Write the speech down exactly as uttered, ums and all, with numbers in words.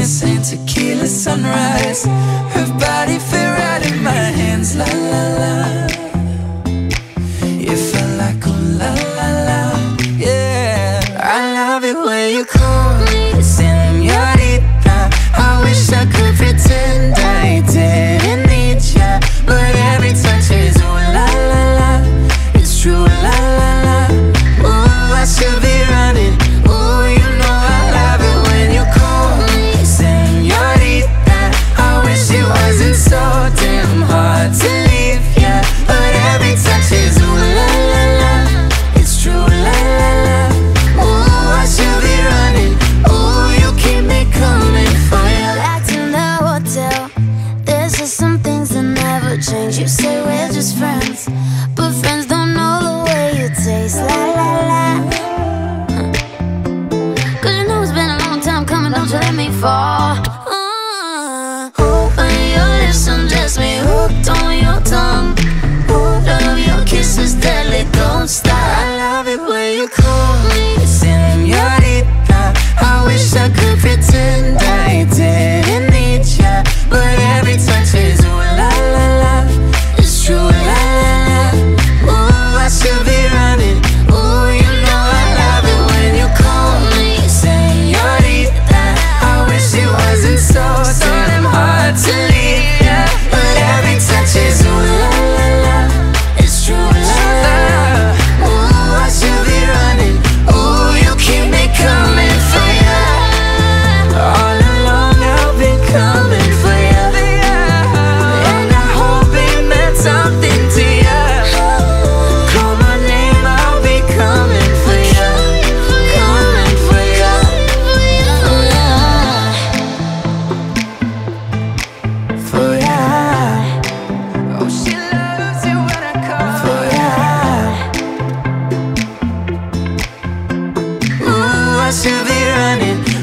same tequila sunrise. Her body fit right in my hands, la la la. It felt like oh la la la, yeah. I love it when you call me Señorita. I wish I could pretend I didn't need ya, but every touch is ooh la la la. It's true la la la. Ooh, I should be running. Ooh, you know I love it when you call me Señorita. I wish it wasn't so damn hard to leave ya, but every touch is ooh la la la. It's true la la la. Ooh, I should be running. Ooh, you keep me coming for ya. Back in the hotel, there's just some things that never change. You say we're just friends, but friends don't know the way you taste. La la la. Cause you know it's been a long time coming, don't you let me fall. uh, Open your lips and just me hooked on your tongue. Oh, love your kisses deadly, don't stop. I love it when you call me Señorita. I wish I could pretend I didn't need ya, but every touch is ooh la la la. It's true la la la. Ooh, I should be running. Ooh, you know I love it when you call me Señorita. I wish it wasn't so damn hard to leave ya, but every touch is ooh la la la. It's true la la la. Ooh, I should be running. Ooh, you keep me coming for ya. All along I've been coming for ya, and I hope it meant something to ya. Call my name, I'll be coming for ya, coming for ya. For ya. Oh, she loves it when I call for ya. Ooh, I should be running.